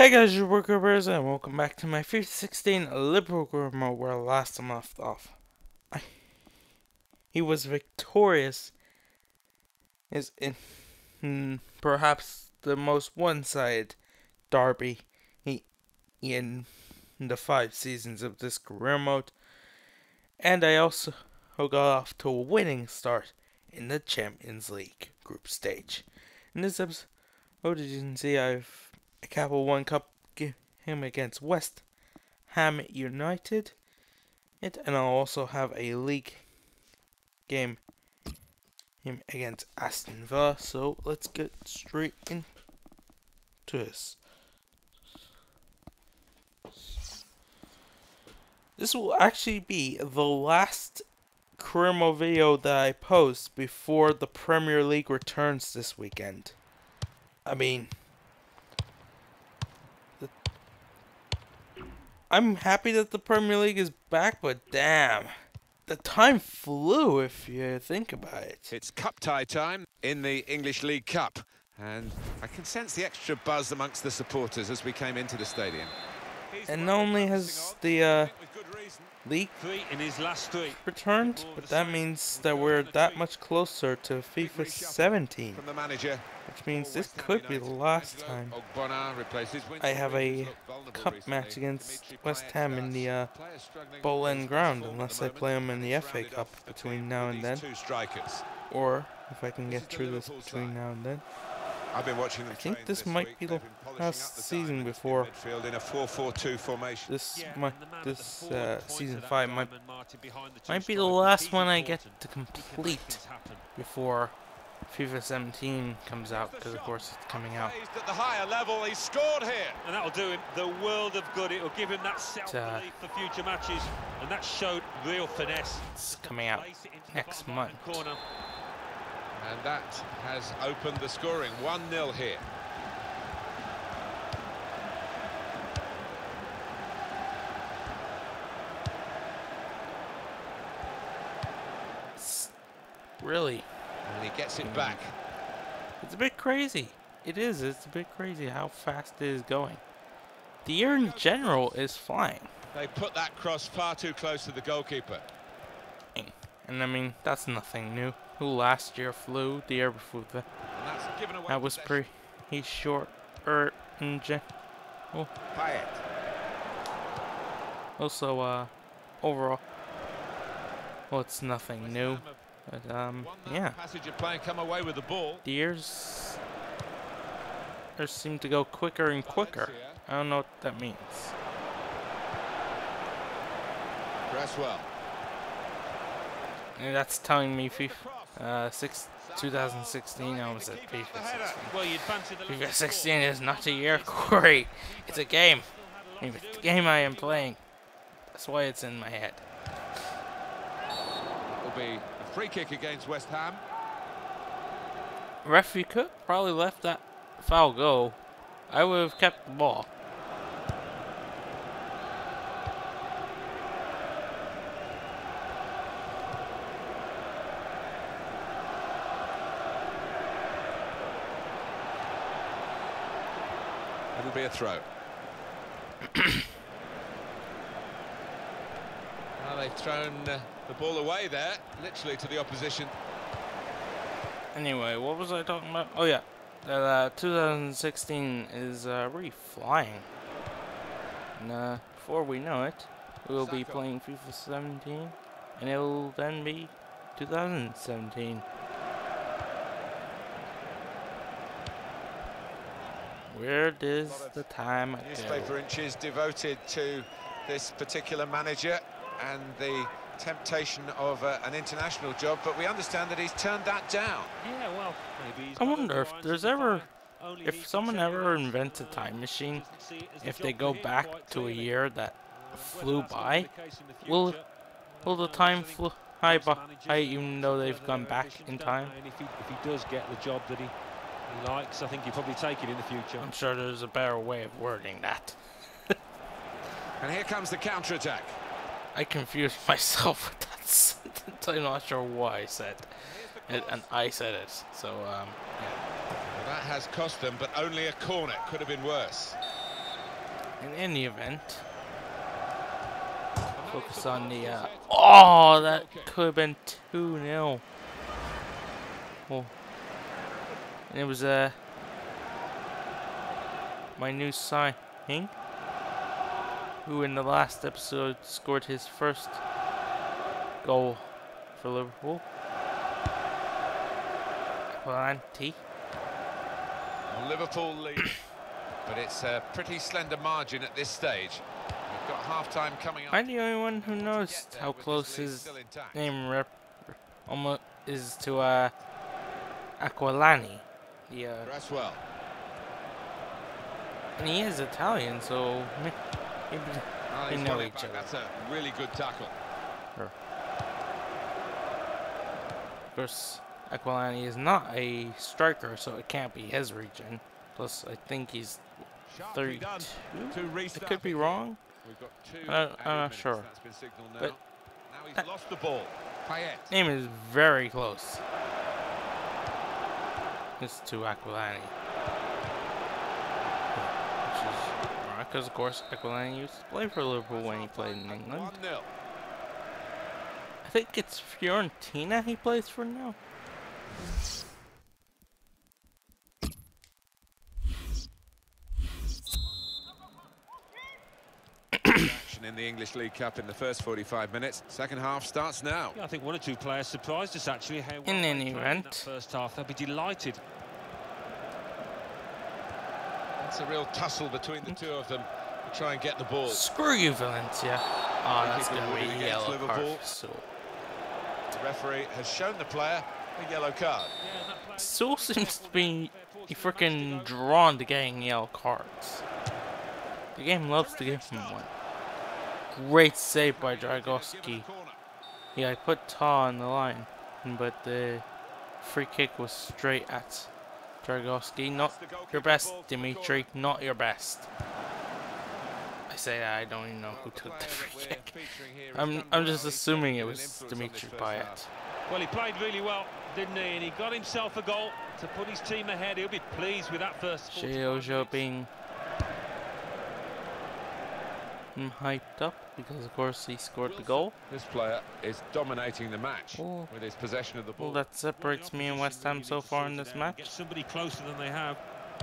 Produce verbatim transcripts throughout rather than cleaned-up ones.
Hey guys, your worker bears, and welcome back to my FIFA sixteen Liverpool remote where last time left off. I, he was victorious is in hmm, perhaps the most one-sided derby he, in the five seasons of this career mode, and I also got off to a winning start in the Champions League group stage. In this episode, as you can see, I've a Capital One Cup him against West Ham United, it, and I'll also have a league game him against Aston Villa. So let's get straight into this. This will actually be the last career mode video that I post before the Premier League returns this weekend. I mean, I'm happy that the Premier League is back, but damn, the time flew if you think about it. It's cup tie time in the English League Cup, and I can sense the extra buzz amongst the supporters as we came into the stadium. And not only has the uh, league three in his last three returned, but that means that we're that much closer to FIFA seventeen. From the manager, which means this could be the last time I have a cup match against West Ham in the uh, Bowl End Ground, unless I play them in the F A Cup between now and then, or if I can get through this between now and then. I've been watching them. I think this might be the last season before in a four four two formation. This might, this uh, season five might might be the last one I get to complete before FIFA seventeen comes out, because of course it's coming out. At the higher level, he scored here, and that'll do him the world of good. It'll give him that self-belief uh, for future matches, and that showed real finesse. It's coming out next month. Corner. And that has opened the scoring. one nil here. Really? And he gets it back. It's a bit crazy. It is. It's a bit crazy how fast it is going. The year in general is flying. They put that cross far too close to the goalkeeper. And I mean, that's nothing new. Who last year flew, the year before that. That was pretty short er, in general. Payet. Also, uh, overall, well, it's nothing new. But, um, yeah. Passage of play and come away with the ball. The years just seem to go quicker and quicker. I don't know what that means. Cresswell. And that's telling me FIFA uh, six, twenty sixteen. I was at FIFA sixteen. Well, you'd fancy the FIFA sixteen is not a year, Corey. It's a game. It's the game I am playing. That's why it's in my head. It will be a free kick against West Ham. Referee could probably left that foul go. I would have kept the ball. It'll be a throw. Well, they've thrown uh, the ball away there, literally to the opposition. Anyway, what was I talking about? Oh yeah, that uh, twenty sixteen is uh, really flying. And uh, before we know it, we will be playing FIFA seventeen, and it will then be two thousand seventeen. Where does the time go? Newspaper inches devoted to this particular manager and the temptation of uh, an international job, but we understand that he's turned that down. Yeah, well, maybe he's I wonder if there's ever, if someone ever invents a time machine, if they go back to a year that flew by, will will the time fly by even though they've gone back in time? If he, if he does get the job that he, he likes, I think he'll probably take it in the future. I'm sure there's a better way of wording that. And here comes the counter-attack. I confused myself with that sentence. I'm not sure why I said it, and I said it. So, um, yeah. Well, that has cost them, but only a corner. Could have been worse. In any event, focus on the. Uh, oh, that could have been two nil. Oh, and it was uh, my new signing, who in the last episode scored his first goal for Liverpool. Aquilani. Liverpool lead, but it's a pretty slender margin at this stage. We've got half-time coming up. I'm the only one who knows how close his name rep almost is to uh, Aquilani. The, uh, Cresswell. and he is Italian, so maybe Oh, they he's know got it each back. other. That's a really good tackle. Sure. Of course, Aquilani is not a striker, so it can't be his region. Plus, I think he's thirty-two. I could be wrong. We've got two I don't- I'm not minutes. sure. That's been signaled now. But now he's that- lost the ball. Payet. Name is very close. It's to Aquilani. Which is alright, because of course Aquilani used to play for Liverpool when he played in England. one nil. I think it's Fiorentina he plays for now. Action in the English League Cup in the first forty-five minutes. Second half starts now. Yeah, I think one or two players surprised us actually. How well In they any played event. that first half, they'll be delighted. It's a real tussle between the two of them to try and get the ball. Screw you, Valencia. Oh, that's People gonna be rooting a against yellow card. Liverpool. for Sewell. The referee has shown the player a yellow card. Sewell seems to be freaking drawn to getting yellow cards. The game loves to give him one. Great save by Dragowski. Yeah, I put Taw on the line, but the free kick was straight at Dragowski. Not your best, Dimitri. Not your best. I say that, I don't even know who took the free kick. I'm I'm just assuming it was Dimitri Payet. Well, he played really well, didn't he? And he got himself a goal to put his team ahead. He'll be pleased with that first. Shea Ojo being mm, hyped up because of course he scored the goal. This player is dominating the match Oh. with his possession of the ball. Well, that separates me and West Ham so far in this match. Get somebody closer than they have.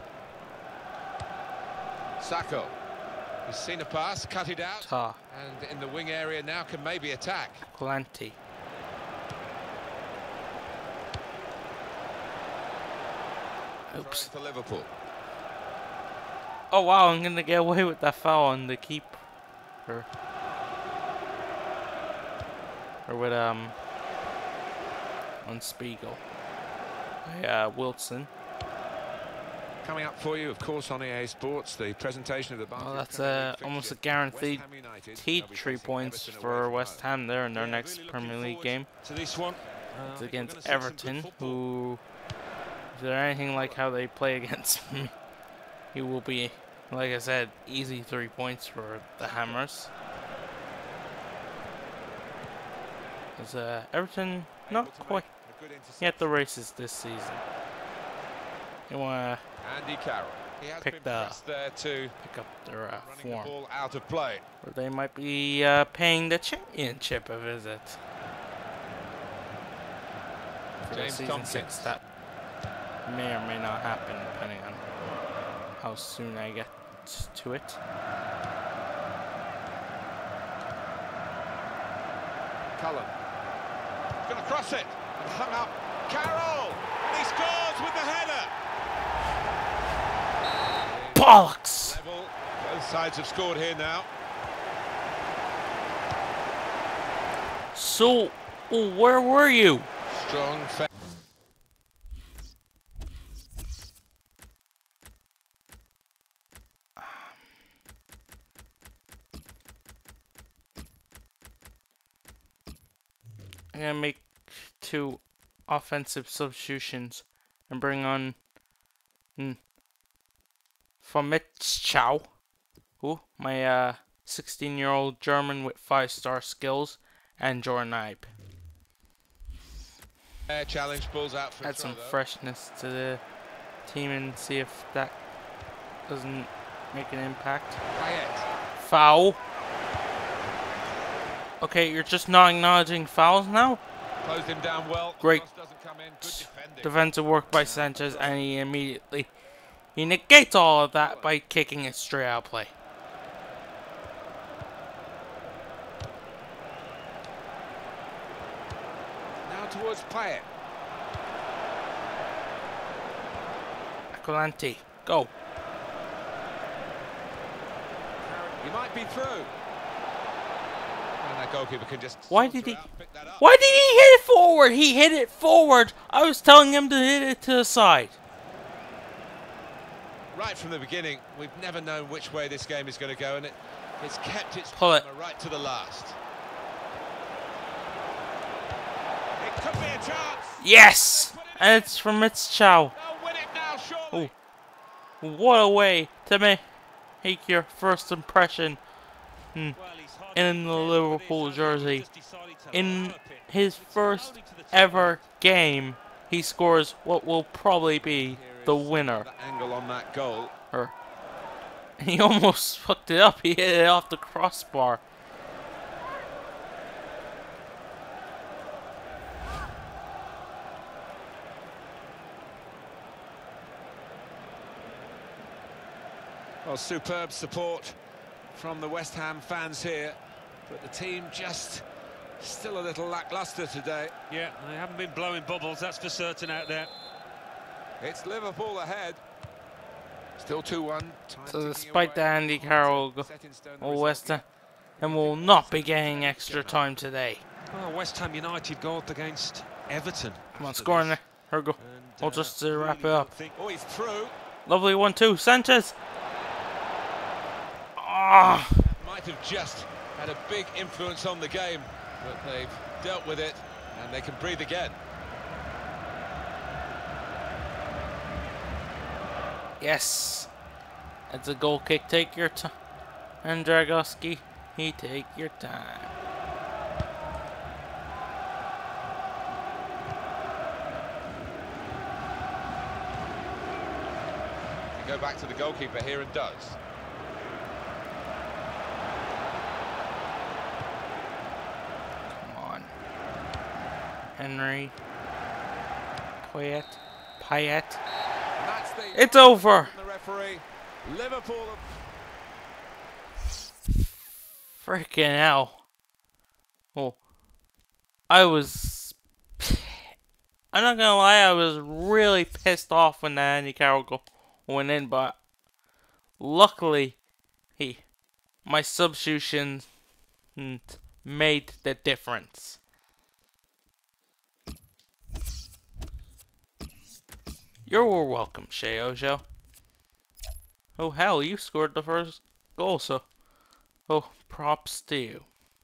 Sacco. He's seen a pass, cut it out, Ta, and in the wing area now can maybe attack. Aquilani. Oops. For Liverpool. Oh wow, I'm gonna get away with that foul on the keeper. Or with um on Spiegel. By uh, Wilson. Coming up for you, of course, on E A Sports, the presentation of the Barclays Well, that's Premier uh, League almost a fixture. guaranteed West Ham United, T they'll be three facing points Everton away for from West home. Ham there in their Yeah, next really Premier looking League forward game. to this one. Uh, It's we're against gonna see some good Everton, football. who, if they're anything like how they play against me, he will be, like I said, easy three points for the Hammers. As uh, Everton, not Able to quite make a good interception. yet the races this season. They want Andy Carroll. He has Pick been the- pressed there to to pick up their uh, running the form, ball out of play. or they might be uh, paying the championship a visit. For the James season Tompkins. six, that may or may not happen depending on how soon I get to it. Cullen. He's going to cross it. And hung up. Carroll! And he scores with the header. Bollocks! Level. Both sides have scored here now. So, oh, where were you? Strong. Fa I'm gonna make two offensive substitutions and bring on mm, Chow, who my uh sixteen-year-old German with five-star skills, and Jordan Ibe. Air challenge pulls out for Add throw, some though. freshness to the team and see if that doesn't make an impact. Payet. Foul. Okay, you're just not acknowledging fouls now? Closed him down well. Great Cross doesn't come in. Good defending. defensive work by Sanchez, and he immediately he negates all of that by kicking it straight out play. Now towards Payet. Atalante, go. He might be through. And that goalkeeper can just... Why did he... out, pick that up. Why did he hit it forward? He hit it forward. I was telling him to hit it to the side. Right from the beginning, we've never known which way this game is going to go, and it, it's kept its Pull it. right to the last. It could be a chance. Yes! And it's from Mitch Chow. They'll win it now, surely. Oh, what a way to make your first impression hmm, in the Liverpool jersey. In his first ever game, he scores what will probably be the winner. The angle on that goal. Or, he almost fucked it up. He hit it off the crossbar. Well, superb support from the West Ham fans here, but the team just still a little lacklustre today. Yeah, they haven't been blowing bubbles, that's for certain out there. It's Liverpool ahead. Still two one. So despite the Andy Carroll goal, West Ham and will not be getting extra time today. Well, West Ham United gold against Everton. Come on, score in there. Here we go. And, We'll uh, just uh, wrap it really up. think- Oh, he's through. Lovely one two. Sanchez. Ah. Might have just had a big influence on the game, but they've dealt with it and they can breathe again. Yes. It's a goal kick. Take your time. And Dragowski, he take your time. You go back to the goalkeeper here and does. Come on. Henry. Payet. Payet. And that's the It's over. the referee. Liverpool. Freaking hell. Oh. I was... I'm not gonna lie, I was really pissed off when the Andy Carroll goal went in, but luckily, he, my substitution made the difference. You're welcome, Shea Ojo. Oh hell, you scored the first goal, so oh, props to you.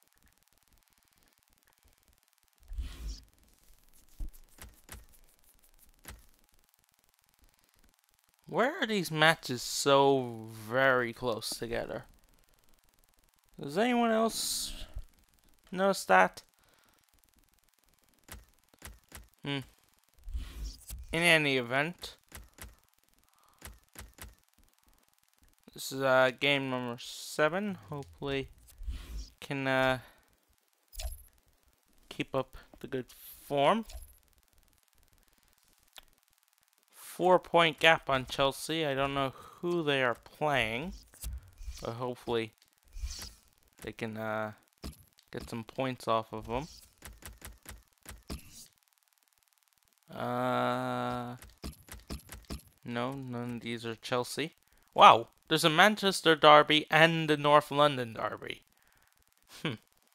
Where are these matches so very close together? Does anyone else notice that? Hmm. In any event, this is uh, game number seven. Hopefully, can uh, keep up the good form. Four point gap on Chelsea. I don't know who they are playing, but hopefully they can uh, get some points off of them. Uh, no, none of these are Chelsea. Wow, there's a Manchester derby and the North London derby. Hmm.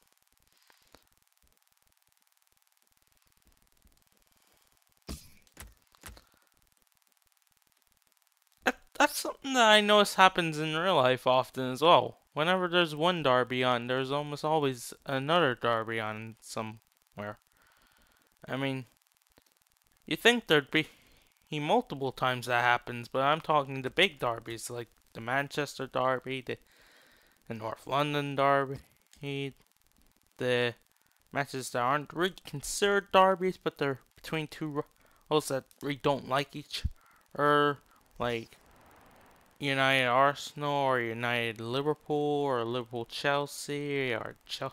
That, that's something that I notice happens in real life often as well. Whenever there's one derby on, there's almost always another derby on somewhere. I mean, you think there'd be multiple times that happens, but I'm talking the big derbies like the Manchester derby, the, the North London derby, the matches that aren't really considered derbies, but they're between two rivals that really don't like each other, like United Arsenal or United Liverpool or Liverpool Chelsea or Chelsea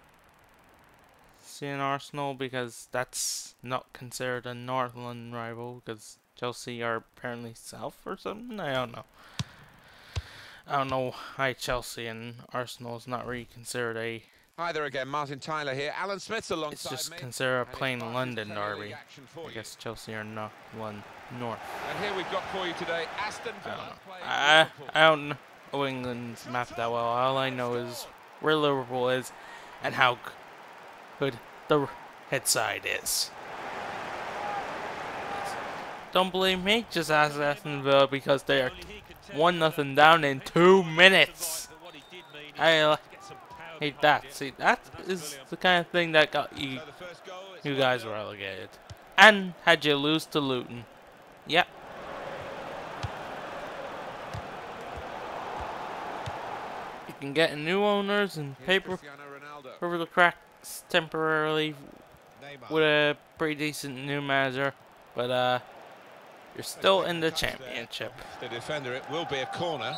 and Arsenal, because that's not considered a North London rival because Chelsea are apparently south or something. I don't know. I don't know why Chelsea and Arsenal is not really considered a. Either again, Martin Tyler here. Alan Smith's alongside It's just me. considered a And plain it's London Premier derby. League action for I you. guess Chelsea are not one north. And here we've got for you today Aston I don't Villa know. playing I, Liverpool. I don't know England's map that well. All I know is where Liverpool is and how good the head side is. Don't believe me? Just ask Aston Villa because they are one nothing down in two minutes. I uh, hate that. See, that is the kind of thing that got you, So the first goal is you one guys nil. relegated. And had you lose to Luton. Yep. You can get new owners and Here's paper Cristiano Ronaldo. over the cracks temporarily Neymar. with a pretty decent new manager, but uh, you're still in the championship. The defender, it will be a corner.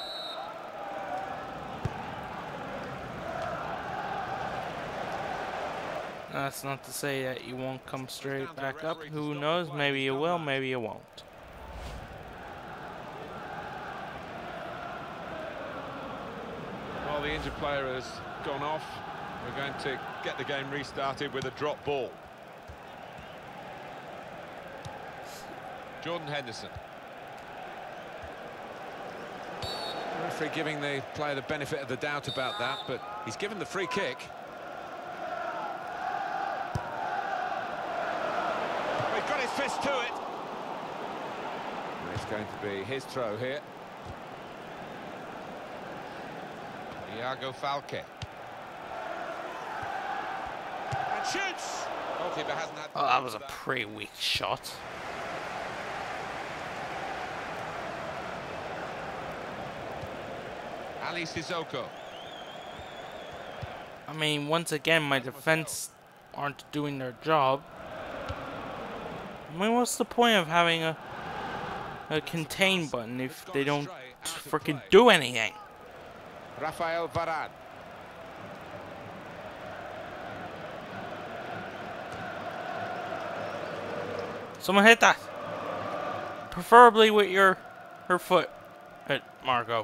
That's not to say that you won't come straight back up. Who knows? Maybe you will, maybe you won't. Well, the injured player has gone off. We're going to get the game restarted with a drop ball. Jordan Henderson. The referee giving the player the benefit of the doubt about that, but he's given the free kick. He's got his fist to it. And it's going to be his throw here. Iago Falque. And shoots! Goalkeeper hasn't had. Oh, that was a pretty weak shot. Ali Sissoko. I mean, once again, my defense aren't doing their job. I mean, what's the point of having a a contain button if they don't freaking do anything? Rafael Varane. Someone hit that. Preferably with your her foot. Hit Marco.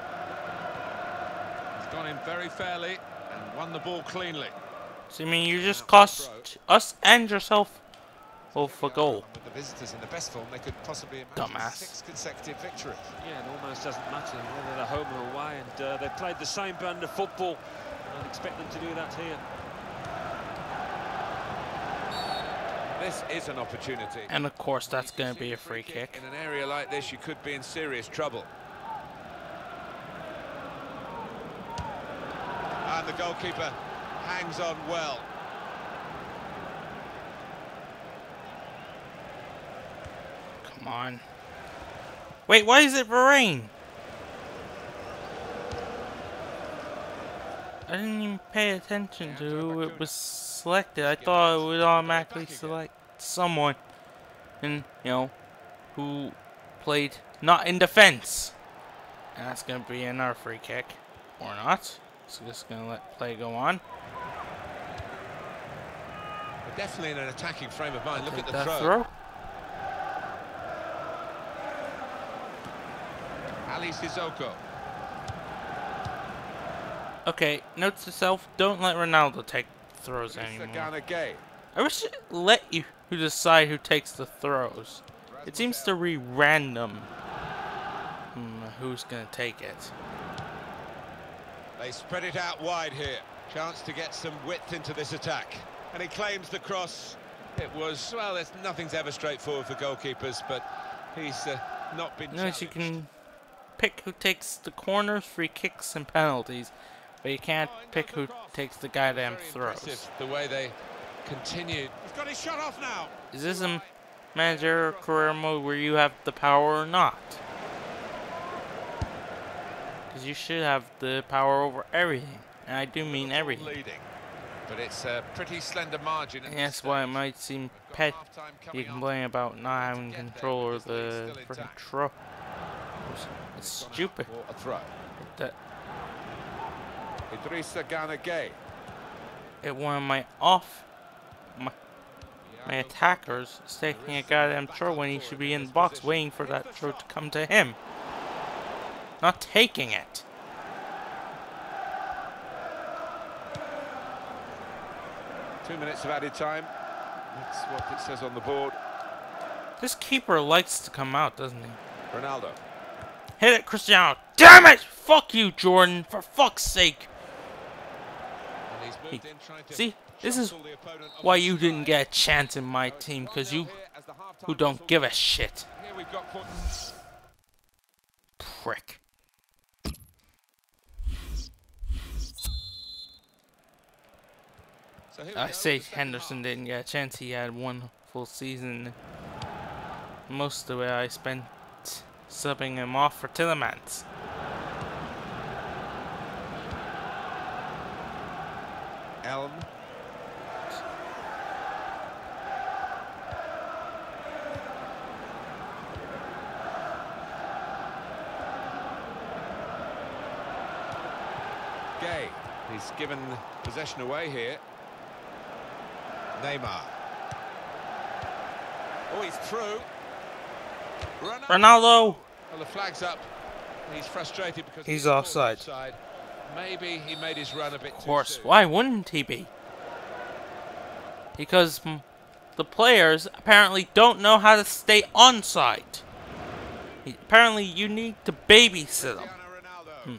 He's gone in very fairly and won the ball cleanly. So I mean, you just cost us and yourself both a goal. With the visitors in the best form they could possibly imagine Dumbass. six consecutive victories. Yeah, it almost doesn't matter whether they're home or away, and uh, they've played the same brand of football. I'd expect them to do that here. This is an opportunity. And of course, that's going to be a free kick. In an area like this, you could be in serious trouble. And the goalkeeper hangs on well. Come on. Wait, why is it Varane? I didn't even pay attention to who it was selected. I thought it would automatically select someone, and you know, who played not in defense. And that's gonna be another free kick, or not. So just gonna let play go on. We're definitely in an attacking frame of mind. Look Take at the that throw. throw. Ali Sissoko. Okay, note to self: don't let Ronaldo take throws It's anymore. Gana Gay. I wish it let you who decide who takes the throws. It seems to be random. Hmm, who's gonna take it? They spread it out wide here. Chance to get some width into this attack. And he claims the cross. It was, well, it's, nothing's ever straightforward for goalkeepers, but he's uh, not been Notice you challenged. can pick who takes the corners, free kicks, and penalties, but you can't pick who takes the goddamn Very throws. impressive, the way they continued. He's got his shot off now. Is this a manager career mode where you have the power or not? Because you should have the power over everything, and I do mean everything. Leading, but it's a pretty slender margin. at And this that's why it stage. might seem We've got pet. half-time You coming up. complain about not having get there control of because the lead's the still freaking intact. tro It's stupid. For a throw. That Idrissa Gana Gueye. it one of my off my, my attackers is taking a goddamn throw when he should be in the box waiting for that throw to come to him. Not taking it. Two minutes of added time. That's what it says on the board. This keeper likes to come out, doesn't he? Ronaldo. Hit it, Cristiano. Damn it! Fuck you, Jordan. For fuck's sake. And he's moved in trying to See, this is jostle the opponent on why the you side. didn't get a chance in my team, because you who don't give a shit. Here we've got foot- Prick. So here we I go, say the second Henderson half. didn't get a chance. He had one full season. Most of it I spent subbing him off for Tillemans. Elm. Gay. He's given possession away here. Neymar. Oh, he's through. Ronaldo. Ronaldo! Well, the flag's up. He's frustrated because He's called offside. offside. Maybe he made his run a bit Of too course, soon. why wouldn't he be? Because mm, the players apparently don't know how to stay onside. Apparently you need to babysit them. Cristiano Ronaldo. Hmm.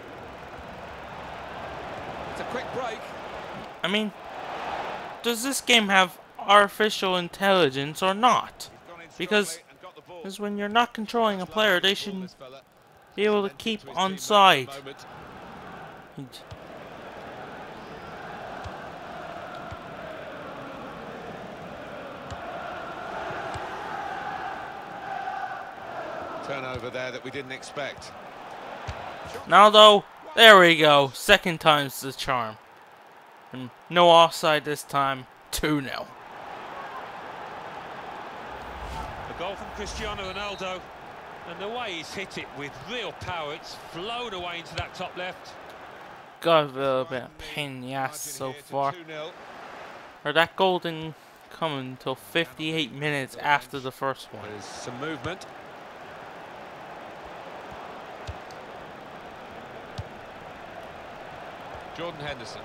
It's a quick break. I mean, does this game have artificial intelligence or not? He's gone in Because strongly and got the ball. Because when you're not controlling a player, they should This fella. be able to Cement keep into his teammates onside. at the moment. Turnover there that we didn't expect. Now though, there we go. Second time's the charm. And no offside this time. two nil. A goal from Cristiano Ronaldo, and the way he's hit it with real power, it's flowed away into that top left. Got a little bit of pain in the ass so far. Or that goal didn't come until fifty-eight minutes after the first one. There's some movement. Jordan Henderson.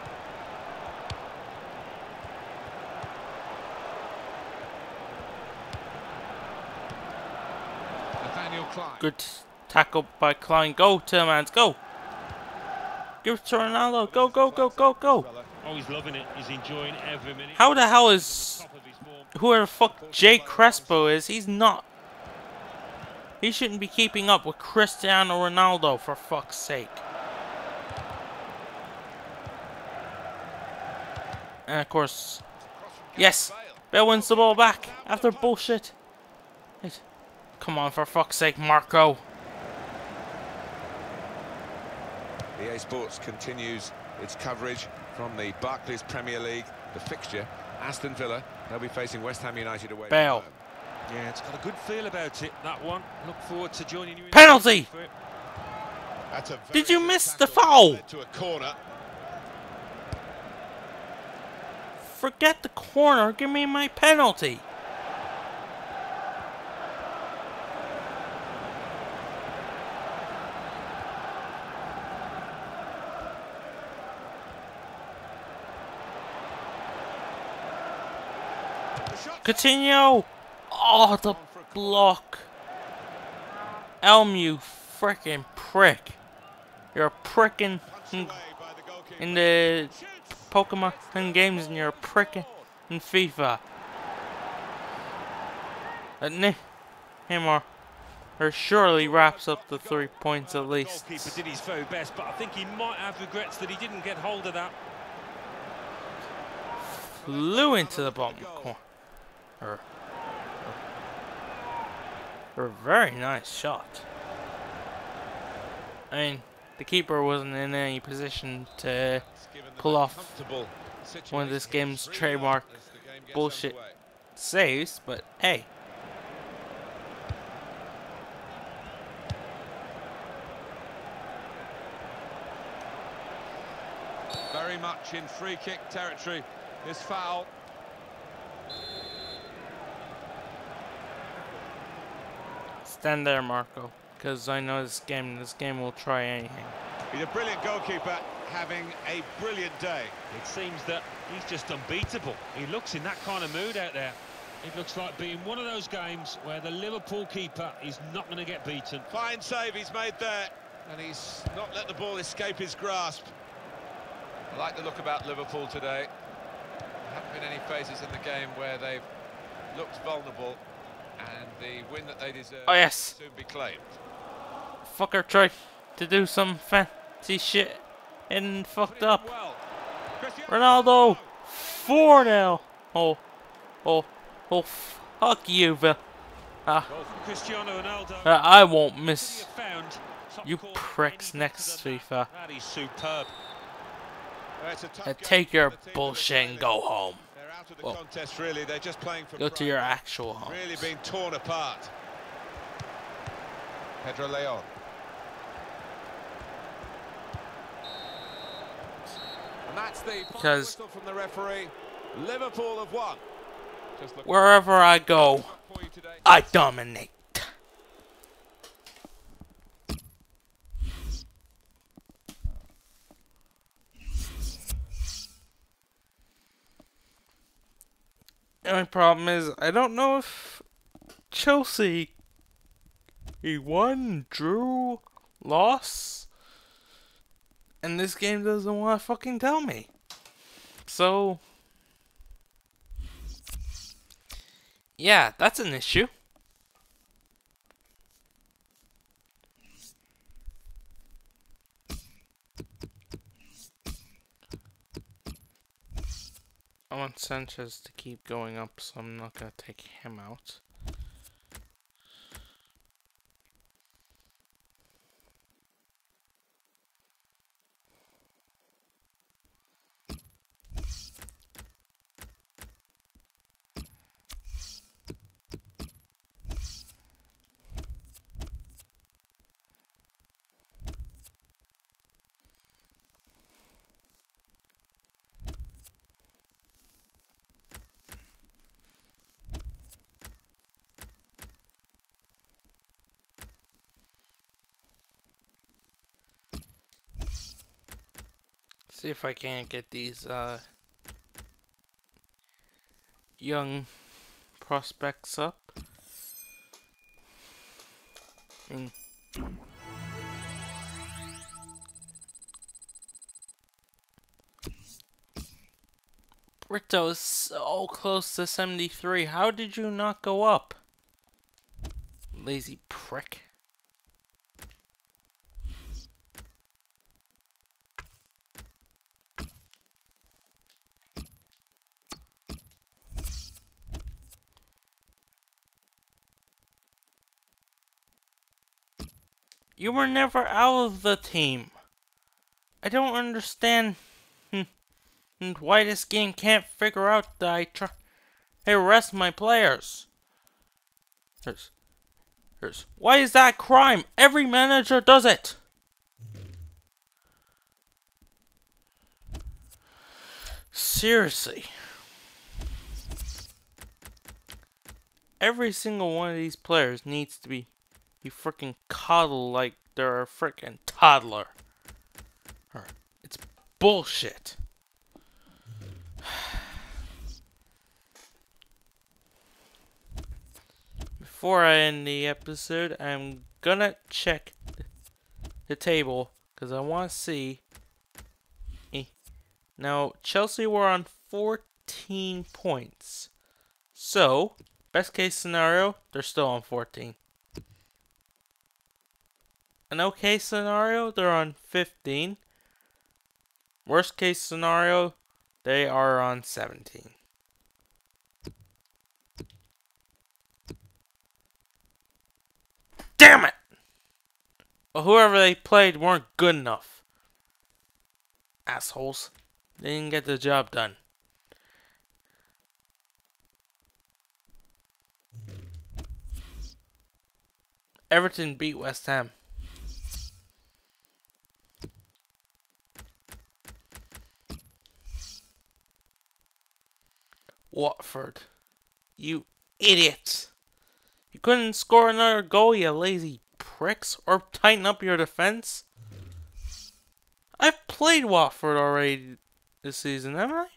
Nathaniel Klein. Good tackle by Klein. Go, Tillmans, go! Give it to Ronaldo. Go, go, go, go, go! Oh, he's loving it. He's enjoying every minute. How the hell is Top of his form. whoever the fuck Jay Crespo is? He's not. He shouldn't be keeping up with Cristiano Ronaldo, for fuck's sake. And of course, yes, Bale wins the ball back after bullshit. Right. Come on, for fuck's sake, Marco. E A Sports continues its coverage from the Barclays Premier League. The fixture, Aston Villa, they'll be facing West Ham United away. from Bale. home. Yeah, it's got a good feel about it, that one. Look forward to joining you in Penalty! for it. That's a very Did you good miss the tackle, foul? led to a corner. Forget the corner. Give me my penalty. The shot- Coutinho. Oh, the block. Elm, you frickin' prick. You're a prickin' Punched away by the goalkeeper. in the Shoots. Pokemon games, and you're a prickin' in FIFA. Uh, Ne- Neymar or surely wraps up the three points at The least. goalkeeper did his very best, but I think he might have regrets that he didn't get hold of that. Flew into the bottom corner. Or, or a very nice shot. I mean, the keeper wasn't in any position to It's given them pull a off comfortable one of this situation. game's three nil trademark as the game gets bullshit underway. saves, but hey. Very much in free kick territory, this foul. Stand there, Marco, because I know this game, this game will try anything. He's a brilliant goalkeeper, having a brilliant day. It seems that he's just unbeatable. He looks in that kind of mood out there. It looks like being one of those games where the Liverpool keeper is not going to get beaten. Fine save he's made there, and he's not let the ball escape his grasp. I like the look about Liverpool today. There haven't been any phases in the game where they've looked vulnerable, and the win that they deserve Oh yes, will soon be claimed. fucker tried to do some fancy shit and fucked up. Well. Ronaldo, four nil. Oh, oh, oh, fuck you, Vil. Ah, Goal from Cristiano Ronaldo. uh, I won't miss Found top you corner pricks any next better than FIFA. That is superb. Well, it's a tough Uh, game take for your the team that are bullshit and trailing. go home. They're out of the Well, contest, really. They're just playing for Go to pride. your actual home. Really being torn apart. Pedro Leon. And that's the final Because- whistle from the referee. Liverpool have won. Just look Wherever I go, for you today. I dominate. The only problem is, I don't know if Chelsea he won, drew, lost, and this game doesn't want to fucking tell me. So, yeah, that's an issue. I want Sanchez to keep going up, so I'm not going to take him out. See if I can't get these uh, young prospects up. I mean, Brito is so close to seventy-three. How did you not go up? Lazy prick. You were never out of the team. I don't understand why this game can't figure out that I try to rest my players. There's, there's, why is that crime? Every manager does it. Seriously. Every single one of these players needs to be be freaking coddled like they're a freaking toddler. It's bullshit. Before I end the episode, I'm gonna check the table because I want to see. Now, Chelsea were on fourteen points. So, best case scenario, they're still on fourteen. An okay scenario, they're on fifteen. Worst case scenario, they are on seventeen. Damn it! Well, whoever they played weren't good enough. Assholes. They didn't get the job done. Everton beat West Ham. Watford. You idiots. You couldn't score another goal, you lazy pricks, or tighten up your defense? I've played Watford already this season, haven't I?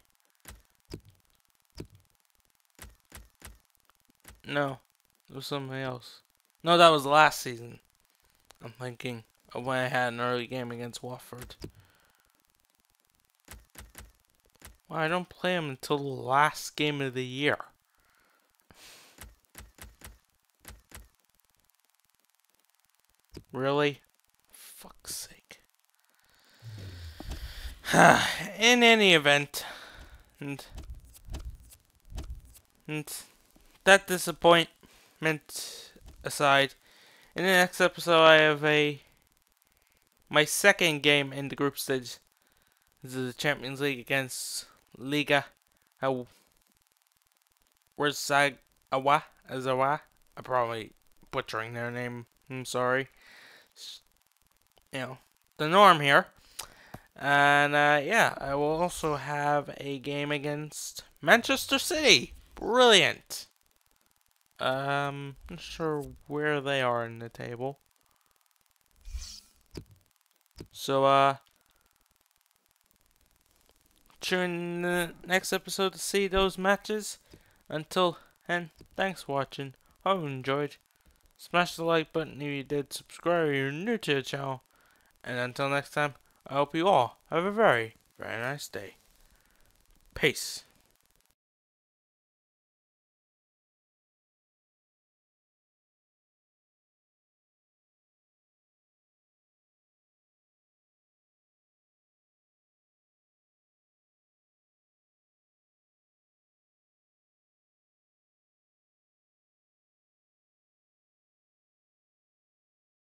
No, it was somebody else. No, that was last season. I'm thinking of when I had an early game against Watford. Well, I don't play them until the last game of the year. Really? Fuck's sake. In any event, and, and that disappointment aside, in the next episode I have a my second game in the group stage. This is the Champions League against Liga. How? Where's Sagawa? Azawa? I'm probably butchering their name. I'm sorry. You know, the norm here. And uh, yeah, I will also have a game against Manchester City. Brilliant. Um, not sure where they are in the table. So, uh, tune in the next episode to see those matches. Until then, thanks for watching. Hope you enjoyed. Smash the like button if you did. Subscribe if you're new to the channel. And until next time, I hope you all have a very, very nice day. Peace.